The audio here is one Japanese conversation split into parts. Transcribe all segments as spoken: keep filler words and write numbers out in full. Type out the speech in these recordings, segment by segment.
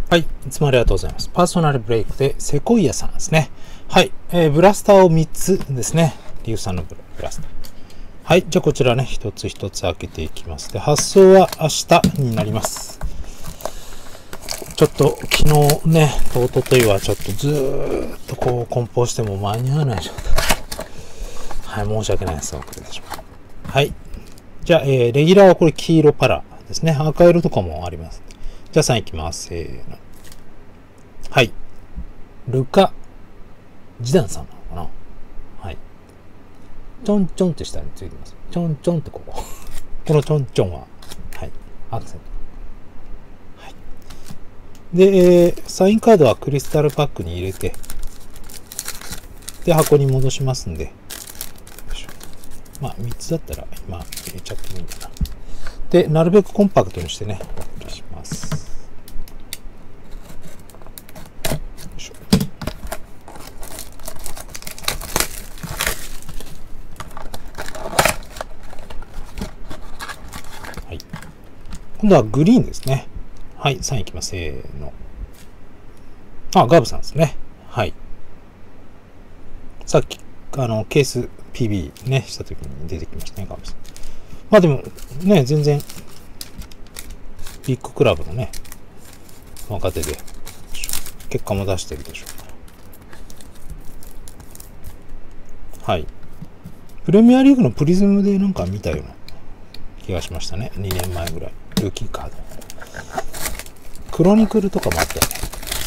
はい。いつもありがとうございます。パーソナルブレイクでセコイアさんですね。はい。えー、ブラスターをみっつですね。リュウさんのブラスター。はい。じゃあこちらね、一つ一つ開けていきます。で、発送は明日になります。ちょっと昨日ね、とおとといはちょっとずーっとこう梱包しても間に合わない状態。はい。申し訳ないです。遅れてしまう。はい。じゃあ、えー、レギュラーはこれ黄色パラですね。赤色とかもあります。じゃあさんいきます。せーの。はい。ルカ・ジダンさんなのかな。はい。ちょんちょんって下についてます。ちょんちょんってここ。このちょんちょんは、はい。アクセント。はい。で、えー、サインカードはクリスタルパックに入れて、で、箱に戻しますんで。よいしょ。まあ、みっつだったら今入れちゃってもいいかな。で、なるべくコンパクトにしてね、お送りします。今度はグリーンですね。はい、さんいきます。せーの。あ、ガブさんですね。はい。さっき、あの、ケース ピービー ね、した時に出てきましたね、ガブさん。まあでも、ね、全然、ビッグクラブのね、若手で、結果も出してるでしょうから。はい。プレミアリーグのプリズムでなんか見たような気がしましたね。にねんまえぐらい。ルーキーカード。クロニクルとかもあったよね。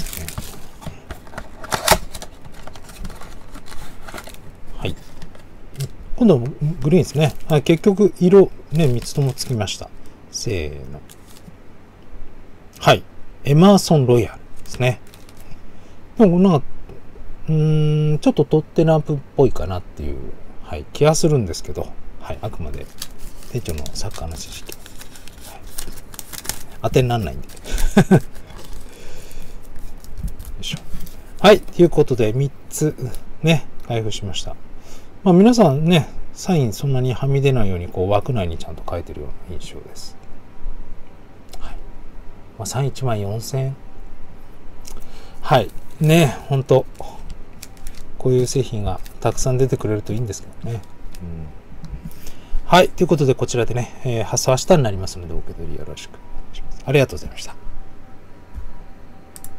はい。今度はグリーンですね。はい、結局、色ね、みっつともつきました。せーの。はい。エマーソン・ロイヤルですね。でもなんか、うーん、ちょっとトッテナムっぽいかなっていう、はい、気がするんですけど、はい、あくまで店長のサッカーの知識。はい、当てにならないんで。よいしょ。はい、ということでみっつね、開封しました。まあ皆さんね、サインそんなにはみ出ないようにこう枠内にちゃんと書いてるような印象です。はい。まあ、サインいちまいよんせんえん。はい。ね、ほんと。こういう製品がたくさん出てくれるといいんですけどね。うん、はい。ということで、こちらでね、えー、発送明日になりますので、お受け取りよろしくお願いします。ありがとうございました。